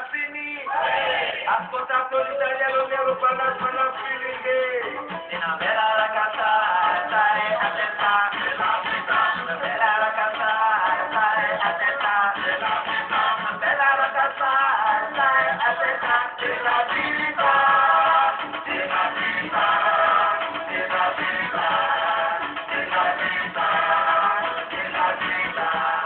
fini. Ascolta l'italiano nero parla finire. Una bella ragazza, stai attenta. Una bella ragazza, stai attenta. Una bella ragazza, stai attenta. Della vita, della vita, della vita, della vita, della vita.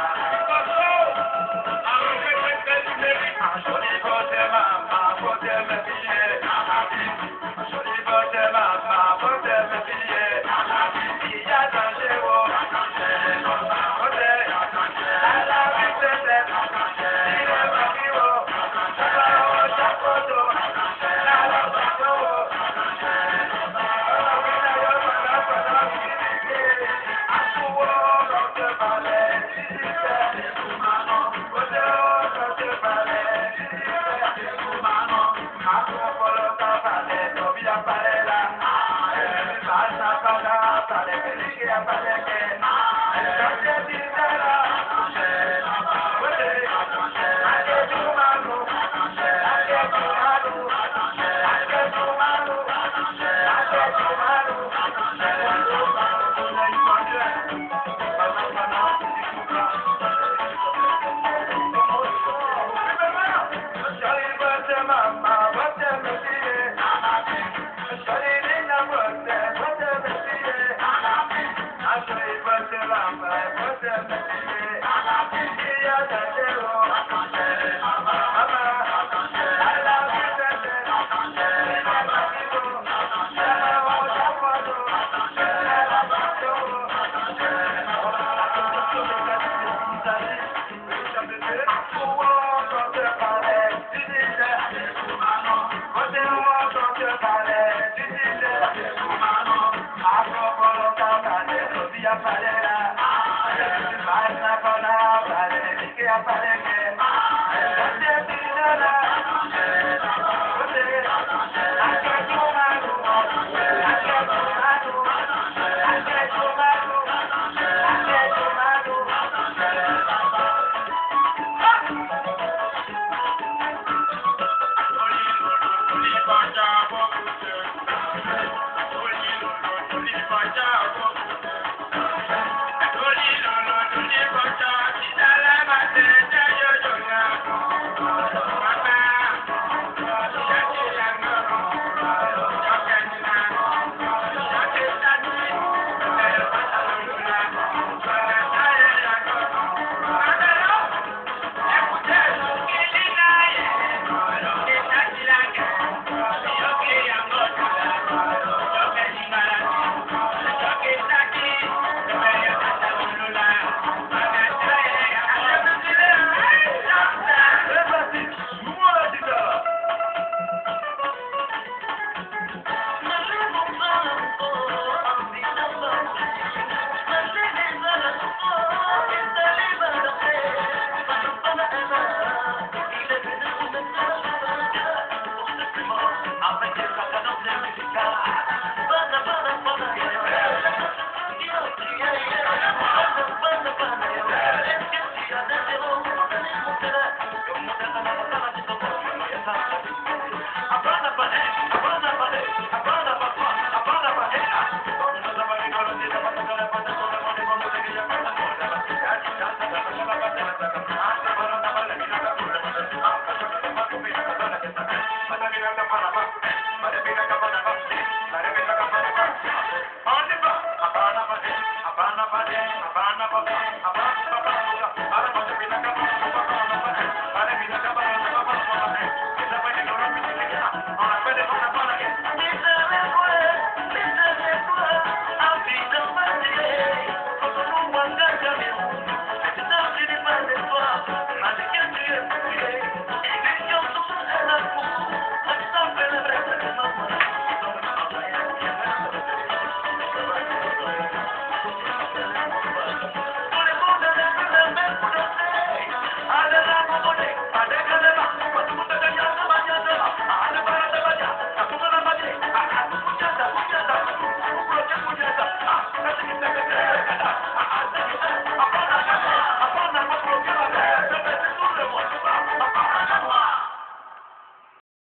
Joli bote mama, bote me fille. Joli bote mama, bote me fille. Il y a danger, oh. Bote, à la vitesse. Il est parti, oh. Chapao, chapoto. La la pato, oh. Asuwo, quand te parlais, si c'est bote, oh, quand te parlais.